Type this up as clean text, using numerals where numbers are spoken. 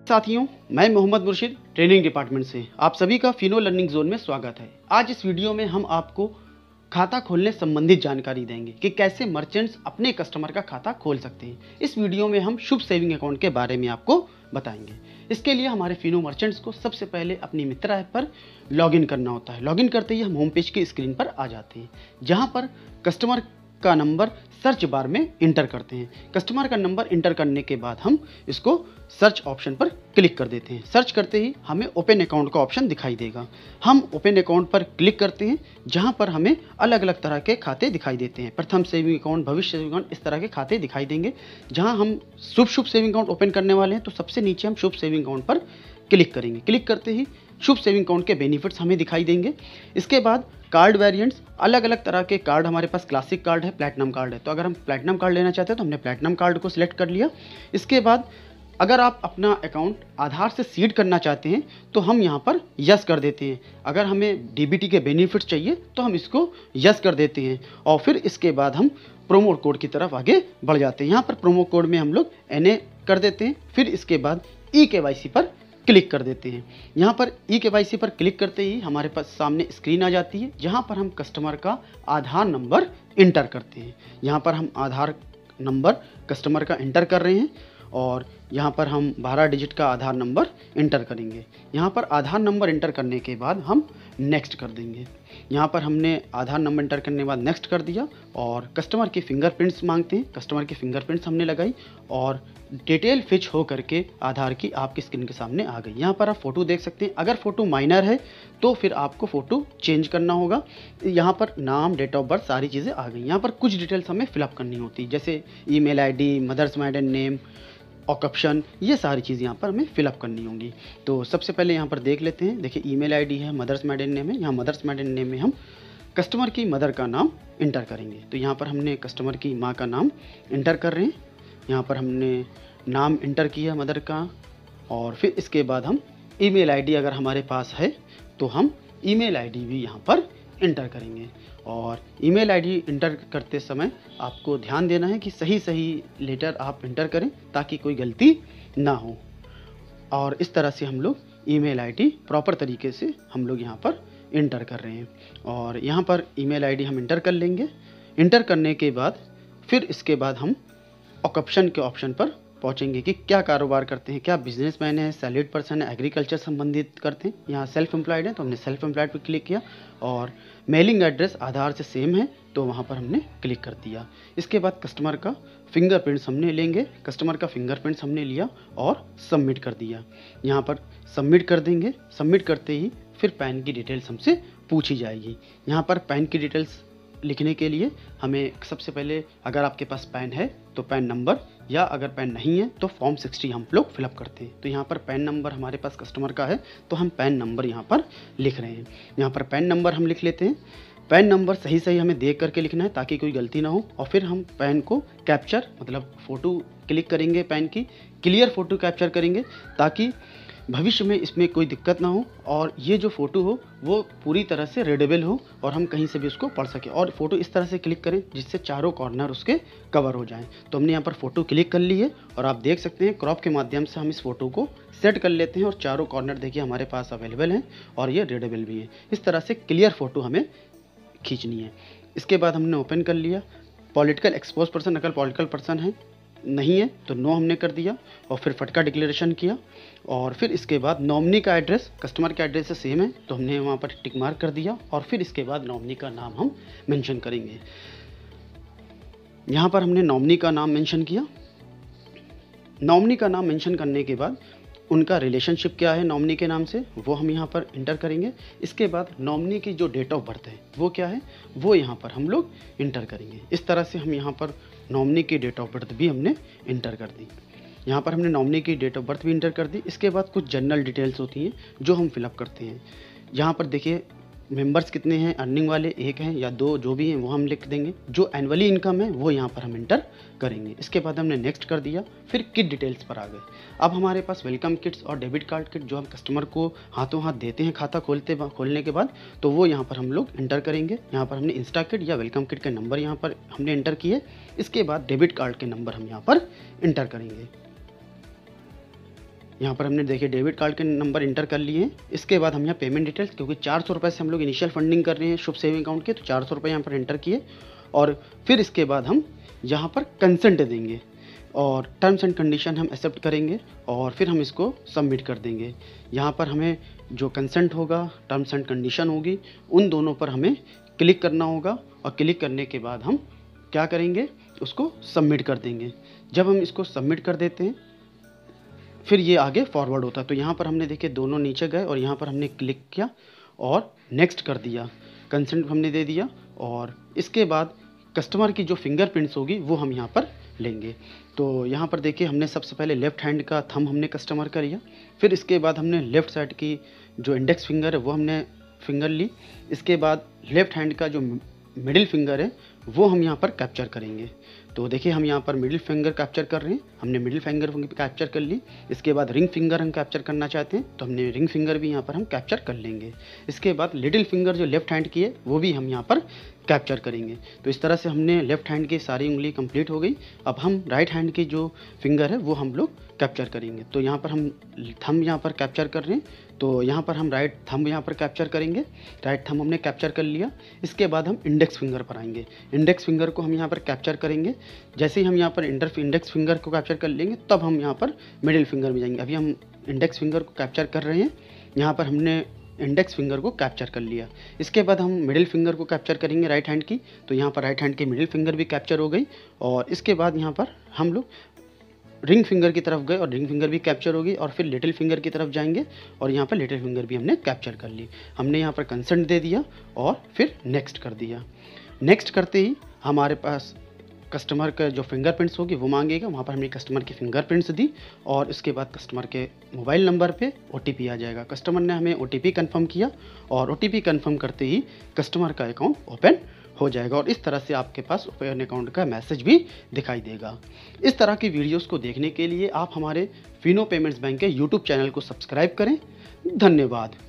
साथियों, मैं मोहम्मद मुर्शिद ट्रेनिंग डिपार्टमेंट से आप सभी का फिनो लर्निंग जोन में स्वागत है। आज इस वीडियो में हम आपको खाता खोलने संबंधित जानकारी देंगे कि कैसे मर्चेंट्स अपने कस्टमर का खाता खोल सकते हैं। इस वीडियो में हम शुभ सेविंग अकाउंट के बारे में आपको बताएंगे। इसके लिए हमारे फिनो मर्चेंट्स को सबसे पहले अपनी मित्रा ऐप पर लॉगिन करना होता है। लॉगिन करते ही हम होम पेज की स्क्रीन पर आ जाते हैं, जहां पर कस्टमर का नंबर सर्च बार में इंटर करते हैं। कस्टमर का नंबर इंटर करने के बाद हम इसको सर्च ऑप्शन पर क्लिक कर देते हैं। सर्च करते ही हमें ओपन अकाउंट का ऑप्शन दिखाई देगा। हम ओपन अकाउंट पर क्लिक करते हैं, जहां पर हमें अलग अलग तरह के खाते दिखाई देते हैं। Pratham saving account, Bhavishya saving account, इस तरह के खाते दिखाई देंगे। जहां हम शुभ सेविंग अकाउंट ओपन करने वाले हैं, तो सबसे नीचे हम शुभ सेविंग अकाउंट पर क्लिक करेंगे। क्लिक करते ही शुभ सेविंग अकाउंट के बेनिफिट्स हमें दिखाई देंगे। इसके बाद कार्ड वेरिएंट्स, अलग अलग तरह के कार्ड हमारे पास क्लासिक कार्ड है, प्लैटिनम कार्ड है। तो अगर हम प्लैटिनम कार्ड लेना चाहते हैं तो हमने प्लैटिनम कार्ड को सिलेक्ट कर लिया। इसके बाद अगर आप अपना अकाउंट आधार से सीड करना चाहते हैं तो हम यहाँ पर यस कर देते हैं। अगर हमें डीबीटी के बेनिफिट्स चाहिए तो हम इसको यस कर देते हैं और फिर इसके बाद हम प्रोमो कोड की तरफ आगे बढ़ जाते हैं। यहाँ पर प्रोमो कोड में हम लोग NA कर देते हैं। फिर इसके बाद eKYC पर क्लिक कर देते हैं। यहाँ पर eKYC पर क्लिक करते ही हमारे पास सामने स्क्रीन आ जाती है, जहाँ पर हम कस्टमर का आधार नंबर इंटर करते हैं। यहाँ पर हम आधार नंबर कस्टमर का इंटर कर रहे हैं और यहाँ पर हम 12 डिजिट का आधार नंबर इंटर करेंगे। यहाँ पर आधार नंबर इंटर करने के बाद हम नेक्स्ट कर देंगे। यहाँ पर हमने आधार नंबर इंटर करने के बाद नेक्स्ट कर दिया और कस्टमर की फिंगरप्रिंट्स मांगते हैं। कस्टमर की फिंगरप्रिंट्स हमने लगाई और डिटेल फिच हो करके आधार की आपकी स्क्रीन के सामने आ गई। यहाँ पर आप फ़ोटो देख सकते हैं। अगर फ़ोटो माइनर है तो फिर आपको फ़ोटो चेंज करना होगा। यहाँ पर नाम, डेट ऑफ बर्थ, सारी चीज़ें आ गई। यहाँ पर कुछ डिटेल्स हमें फिलअप करनी होती है, जैसे email ID, mother's maiden name, occupation, ये सारी चीज़ यहाँ पर हमें फिलअप करनी होंगी। तो सबसे पहले यहाँ पर देख लेते हैं। देखिए, ईमेल आईडी है, मदर्स माइडन नेम है। यहाँ मदर्स माइडन नेम में हम कस्टमर की मदर का नाम इंटर करेंगे। तो यहाँ पर हमने कस्टमर की माँ का नाम इंटर कर रहे हैं। यहाँ पर हमने नाम इंटर किया मदर का और फिर इसके बाद हम ईमेल आईडी अगर हमारे पास है तो हम ईमेल आईडी भी यहाँ पर इंटर करेंगे। और ईमेल आईडी इंटर करते समय आपको ध्यान देना है कि सही लेटर आप इंटर करें ताकि कोई गलती ना हो। और इस तरह से हम लोग ईमेल आईडी प्रॉपर तरीके से हम लोग यहाँ पर इंटर कर रहे हैं। और यहाँ पर ईमेल आईडी हम इंटर कर लेंगे। इंटर करने के बाद फिर इसके बाद हम ऑक्यूपेशन के ऑप्शन पर पहुंचेंगे कि क्या कारोबार करते हैं, क्या बिजनेसमैन है, सैलरीड पर्सन है, एग्रीकल्चर संबंधित करते हैं। यहाँ सेल्फ एम्प्लॉयड है तो हमने सेल्फ एम्प्लॉयड पर क्लिक किया और मेलिंग एड्रेस आधार से सेम है तो वहाँ पर हमने क्लिक कर दिया। इसके बाद कस्टमर का फिंगरप्रिंट्स हमने लेंगे। कस्टमर का फिंगरप्रिंट्स हमने लिया और सबमिट कर दिया। यहाँ पर सबमिट कर देंगे। सबमिट करते ही फिर पैन की डिटेल्स हमसे पूछी जाएगी। यहाँ पर पैन की डिटेल्स लिखने के लिए हमें सबसे पहले, अगर आपके पास पैन है तो पैन नंबर, या अगर पैन नहीं है तो फॉर्म 60 हम लोग फिलअप करते हैं। तो यहाँ पर पैन नंबर हमारे पास कस्टमर का है तो हम पैन नंबर यहाँ पर लिख रहे हैं। यहाँ पर पैन नंबर हम लिख लेते हैं। पैन नंबर सही हमें देख करके लिखना है ताकि कोई गलती ना हो। और फिर हम पैन को कैप्चर, मतलब फ़ोटो क्लिक करेंगे, पैन की क्लियर फ़ोटो कैप्चर करेंगे ताकि भविष्य में इसमें कोई दिक्कत ना हो और ये जो फ़ोटो हो वो पूरी तरह से रीडेबल हो और हम कहीं से भी उसको पढ़ सकें। और फ़ोटो इस तरह से क्लिक करें जिससे चारों कॉर्नर उसके कवर हो जाएं। तो हमने यहाँ पर फ़ोटो क्लिक कर ली है और आप देख सकते हैं क्रॉप के माध्यम से हम इस फ़ोटो को सेट कर लेते हैं और चारों कॉर्नर देखिए हमारे पास अवेलेबल हैं और ये रीडेबल भी है। इस तरह से क्लियर फ़ोटो हमें खींचनी है। इसके बाद हमने ओपन कर लिया। पॉलिटिकल एक्सपोज पर्सन, अगर पॉलिटिकल पर्सन है नहीं है तो नो हमने कर दिया और फिर फटका डिक्लेरेशन किया। और फिर इसके बाद नॉमिनी का एड्रेस कस्टमर के एड्रेस से सेम है तो हमने वहाँ पर टिक मार्क कर दिया। और फिर इसके बाद नॉमिनी का नाम हम मेंशन करेंगे। यहाँ पर हमने नॉमिनी का नाम मेंशन किया। नॉमिनी का नाम मेंशन करने के बाद उनका रिलेशनशिप क्या है नॉमिनी के नाम से वो हम यहाँ पर इंटर करेंगे। इसके बाद नॉमिनी की जो डेट ऑफ बर्थ है वो क्या है वो यहाँ पर हम लोग इंटर करेंगे। इस तरह से हम यहाँ पर नॉमिनी की डेट ऑफ बर्थ भी हमने इंटर कर दी। यहाँ पर हमने नॉमिनी की डेट ऑफ बर्थ भी इंटर कर दी। इसके बाद कुछ जनरल डिटेल्स होती हैं जो हम फिलअप करते हैं। यहाँ पर देखिए मेंबर्स कितने हैं, अर्निंग वाले 1 हैं या 2, जो भी हैं वो हम लिख देंगे। जो एनुअली इनकम है वो यहाँ पर हम इंटर करेंगे। इसके बाद हमने नेक्स्ट कर दिया। फिर किट डिटेल्स पर आ गए। अब हमारे पास वेलकम किट्स और डेबिट कार्ड किट जो हम कस्टमर को हाथों हाथ देते हैं खाता खोलने के बाद, तो वो यहाँ पर हम लोग इंटर करेंगे। यहाँ पर हमने इंस्टा किट या वेलकम किट के नंबर यहाँ पर हमने इंटर किए। इसके बाद डेबिट कार्ड के नंबर हम यहाँ पर इंटर करेंगे। यहाँ पर हमने देखिए डेबिट कार्ड के नंबर इंटर कर लिए हैं। इसके बाद हम यहाँ पेमेंट डिटेल्स, क्योंकि 400 रुपये से हम लोग इनिशियल फंडिंग कर रहे हैं शुभ सेविंग अकाउंट के, तो 400 रुपये यहाँ पर एंटर किए। और फिर इसके बाद हम यहाँ पर कंसेंट देंगे और टर्म्स एंड कंडीशन हम एक्सेप्ट करेंगे और फिर हम इसको सबमिट कर देंगे। यहाँ पर हमें जो कंसेंट होगा, टर्म्स एंड कंडीशन होगी, उन दोनों पर हमें क्लिक करना होगा और क्लिक करने के बाद हम क्या करेंगे, उसको सबमिट कर देंगे। जब हम इसको सबमिट कर देते हैं फिर ये आगे फॉरवर्ड होता है। तो यहाँ पर हमने देखिए दोनों नीचे गए और यहाँ पर हमने क्लिक किया और नेक्स्ट कर दिया, कंसेंट हमने दे दिया। और इसके बाद कस्टमर की जो फिंगरप्रिंट्स होगी वो हम यहाँ पर लेंगे। तो यहाँ पर देखिए हमने सबसे पहले लेफ़्ट हैंड का थंब हमने कस्टमर का लिया, फिर इसके बाद हमने लेफ़्ट साइड की जो इंडेक्स फिंगर है वो हमने फिंगर ली। इसके बाद लेफ़्ट हैंड का जो मिडिल फिंगर है वो हम यहाँ पर कैप्चर करेंगे। तो देखिए हम यहाँ पर मिडिल फिंगर कैप्चर कर रहे हैं, हमने मिडिल फिंगर कैप्चर कर ली। इसके बाद रिंग फिंगर हम कैप्चर करना चाहते हैं तो हमने रिंग फिंगर भी यहाँ पर हम कैप्चर कर लेंगे। इसके बाद लिटिल फिंगर जो लेफ्ट हैंड की है वो भी हम यहाँ पर कैप्चर करेंगे। तो इस तरह से हमने लेफ्ट हैंड की सारी उंगली कंप्लीट हो गई। अब हम राइट हैंड की जो फिंगर है वो हम लोग कैप्चर करेंगे। तो यहाँ पर हम थंब यहाँ पर कैप्चर कर रहे हैं, तो यहाँ पर हम राइट थंब यहाँ पर कैप्चर करेंगे। राइट थंब हमने कैप्चर कर लिया। इसके बाद हम इंडेक्स फिंगर पर आएंगे, इंडेक्स फिंगर को हम यहाँ पर कैप्चर करेंगे। जैसे ही हम यहाँ पर इंडेक्स फिंगर को कैप्चर कर लेंगे तब हम यहाँ पर मिडिल फिंगर में जाएंगे। अभी हम इंडेक्स फिंगर को कैप्चर कर रहे हैं, यहाँ पर हमने इंडेक्स फिंगर को कैप्चर कर लिया। इसके बाद हम मिडिल फिंगर को कैप्चर करेंगे राइट हैंड की, तो यहाँ पर राइट हैंड की मिडिल फिंगर भी कैप्चर हो गई। और इसके बाद यहाँ पर हम लोग रिंग फिंगर की तरफ गए और रिंग फिंगर भी कैप्चर होगी और फिर लिटिल फिंगर की तरफ जाएंगे और यहाँ पर लिटिल फिंगर भी हमने कैप्चर कर ली। हमने यहाँ पर कंसेंट दे दिया और फिर नेक्स्ट कर दिया। नेक्स्ट करते ही हमारे पास कस्टमर का जो फिंगरप्रिंट्स होगी वो मांगेगा, वहाँ पर हमने कस्टमर की फिंगरप्रिंट्स दी और इसके बाद कस्टमर के मोबाइल नंबर पे OTP आ जाएगा। कस्टमर ने हमें OTP कंफर्म किया और OTP कंफर्म करते ही कस्टमर का अकाउंट ओपन हो जाएगा और इस तरह से आपके पास ओपन अकाउंट का मैसेज भी दिखाई देगा। इस तरह की वीडियोस को देखने के लिए आप हमारे फिनो पेमेंट्स बैंक के यूट्यूब चैनल को सब्सक्राइब करें। धन्यवाद।